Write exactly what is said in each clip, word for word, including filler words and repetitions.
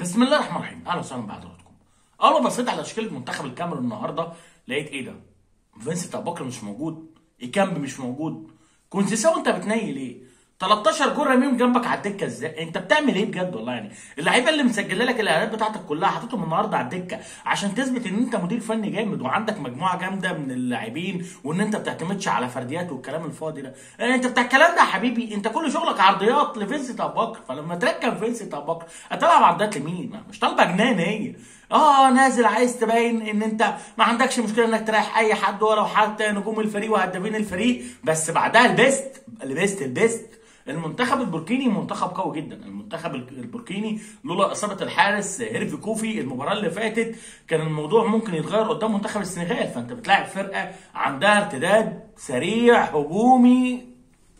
بسم الله الرحمن الرحيم، اهلا وسهلا بحضراتكم. اول ما بصيت على تشكيله منتخب الكاميرون النهارده لقيت ايه ده؟ فينسنت ابو بكر مش موجود، ايكامبي مش موجود، كونسيساو انت بتنيل ايه؟ تلتاشر جول راميهم جنبك على الدكه ازاي؟ انت بتعمل ايه بجد والله؟ يعني اللعيبه اللي مسجله لك الاهداف بتاعتك كلها حاططهم النهارده على الدكه عشان تثبت ان انت مدير فني جامد وعندك مجموعه جامده من اللاعبين وان انت ما بتعتمدش على فرديات والكلام الفاضي ده. انت بتاع الكلام ده يا حبيبي، انت كل شغلك عرضيات لفينسنت ابو بكر، فلما تركب فينسنت ابو بكر هتلعب عرضيات لمين؟ مش طالبه جنان هي. اه نازل عايز تبين ان انت ما عندكش مشكله انك تريح اي حد ولو حتى نجوم الفريق وهدافين الفريق، بس بعدها البيست البيست البيست المنتخب البوركيني منتخب قوي جدا. المنتخب البوركيني لولا اصابه الحارس هيرفي كوفي المباراه اللي فاتت كان الموضوع ممكن يتغير قدام منتخب السنغال. فانت بتلاعب فرقه عندها ارتداد سريع هجومي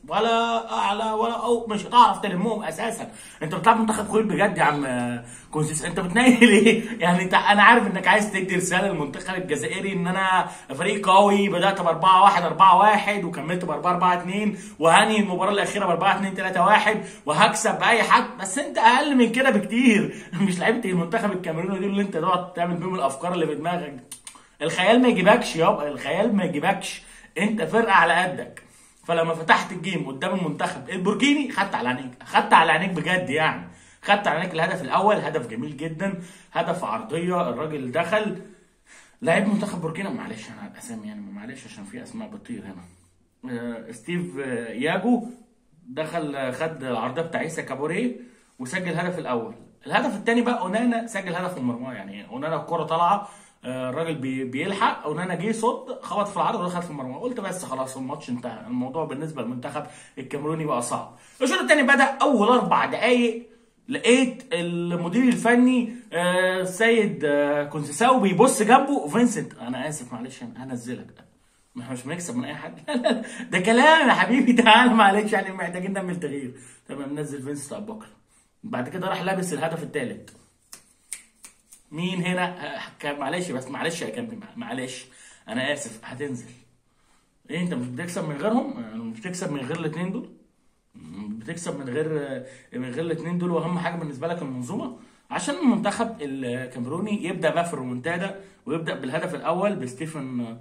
ولا اعلى ولا او مش هتعرف تلمهم اساسا. انت بتلعب منتخب كويس بجد يا عم كونسيس، انت بتنيل ايه؟ يعني انت انا عارف انك عايز تدي رساله للمنتخب الجزائري ان انا فريق قوي، بدات ب اربعة واحد اربعة واحد وكملت ب اربعة اربعة اتنين وهاني المباراه الاخيره ب اربعة اتنين تلاتة واحد وهكسب باي حد، بس انت اقل من كده بكتير. مش لعيبه المنتخب الكاميروني دول اللي انت تقعد تعمل بيهم الافكار اللي في دماغك. الخيال ما يجيبكش يابا، الخيال ما يجيبكش، انت فرقه على قدك. فلما فتحت الجيم قدام المنتخب البوركيني خدت على عينيك، خدت على عينيك بجد يعني. خدت على عينيك الهدف الاول، هدف جميل جدا، هدف عرضيه الراجل دخل. لعيب منتخب بوركينا معلش انا على الاسامي يعني معلش عشان في اسماء بتطير هنا. آه ستيف آه ياجو دخل آه خد العرضيه بتاع عيسى كابوريه وسجل الهدف الاول. الهدف الثاني بقى اونانا سجل هدف المرمى، يعني اونانا الكره طالعه الراجل بي بيلحق اونانا جه صد خبط في العرض ودخل في المرمى، قلت بس خلاص الماتش انتهى. الموضوع بالنسبه للمنتخب الكاميروني بقى صعب. الشوط الثاني بدا اول اربع دقائق لقيت المدير الفني آه سيد آه كونسيساو بيبص جنبه فينسنت انا اسف معلش انا هنزلك، احنا مش بنكسب من اي حد. ده كلام يا حبيبي، تعالى معلش يعني محتاجين نعمل تغيير. تمام نزل فينسنت ابو بكر، بعد كده راح لابس الهدف الثالث. مين هنا؟ معلش بس معلش يا كابتن معلش انا اسف هتنزل. ايه انت مش بتكسب من غيرهم؟ مش بتكسب من غير الاثنين دول؟ بتكسب من غير من غير الاثنين دول، واهم حاجه بالنسبه لك المنظومه. عشان المنتخب الكاميروني يبدا بقى في الريمونتادا ويبدا بالهدف الاول بستيفن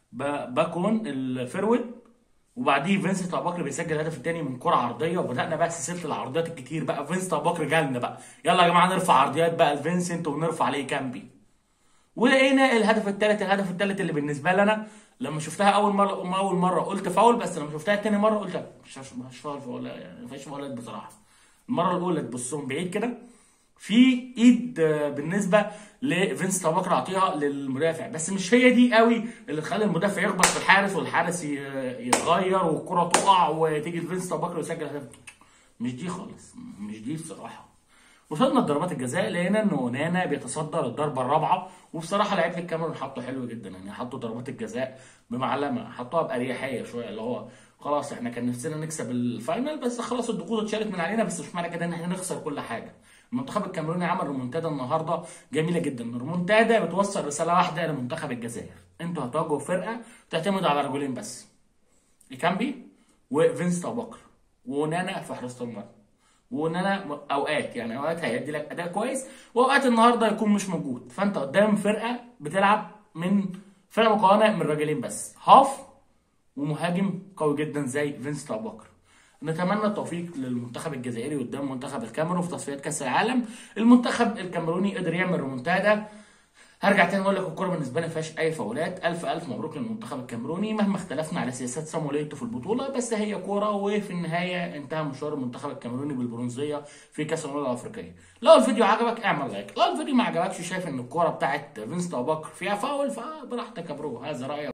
باكون الفيرود، وبعديه فينسنت ابو بكر بيسجل الهدف الثاني من كره عرضيه، وبدانا بقى سلسله العرضيات الكتير بقى. فينسنت ابو بكر جالنا بقى، يلا يا جماعه نرفع عرضيات بقى لفينسنت ونرفع عليه كامبي. ولقينا الهدف الثالث، الهدف الثالث اللي بالنسبه لنا لما شفتها اول مره اول مره قلت فاول، بس لما شفتها ثاني مره قلت مش مش فاول يعني ما فيهاش فاولات بصراحه. المره الاولى تبصهم بعيد كده في ايد بالنسبه لفينسنت ابو بكر اعطيها للمدافع، بس مش هي دي قوي اللي تخلي المدافع يخبط في الحارس والحارس يتغير والكره تقع وتيجي لفينسنت ابو بكر ويسجل هدف. مش دي خالص، مش دي بصراحه. وصلنا لضربات الجزاء لقينا ان اونانا بيتصدى للضربه الرابعه، وبصراحه لعيبه الكاميرون حطوا حلو جدا يعني، حطوا ضربات الجزاء بمعلمه، حطوها باريحيه شويه، اللي هو خلاص احنا كان نفسنا نكسب الفاينل بس خلاص الضغوط اتشالت من علينا، بس مش معنى كده ان احنا نخسر كل حاجه. المنتخب الكاميروني عمل ريمونتادا النهارده جميله جدا. الريمونتادا بتوصل رساله واحده لمنتخب الجزائر، انتوا هتواجهوا فرقه تعتمد على رجلين بس، إيكامبي وفينسنت ابو بكر ونانا في حراسه المرمى. واننا اوقات يعني اوقات هيدي لك اداء كويس واوقات النهارده يكون مش موجود، فانت قدام فرقه بتلعب من فرقه مكونه من رجلين بس، هاف ومهاجم قوي جدا زي فينسنت ابو بكر. نتمنى التوفيق للمنتخب الجزائري قدام منتخب الكاميرون في تصفيات كاس العالم. المنتخب الكاميروني قدر يعمل ريمونتادا. هرجع تاني اقول لك الكوره بالنسبه لي ما فيهاش اي فاولات. الف الف مبروك للمنتخب الكاميروني مهما اختلفنا على سياسات سامويل ايتو في البطوله، بس هي كوره وفي النهايه انتهى مشوار المنتخب الكاميروني بالبرونزيه في كاس الامم الافريقيه. لو الفيديو عجبك اعمل لايك، لو الفيديو ما عجبكش شايف ان الكوره بتاعت فينسنت ابو بكر فيها فاول فبراحتك يا برو، هذا رايك.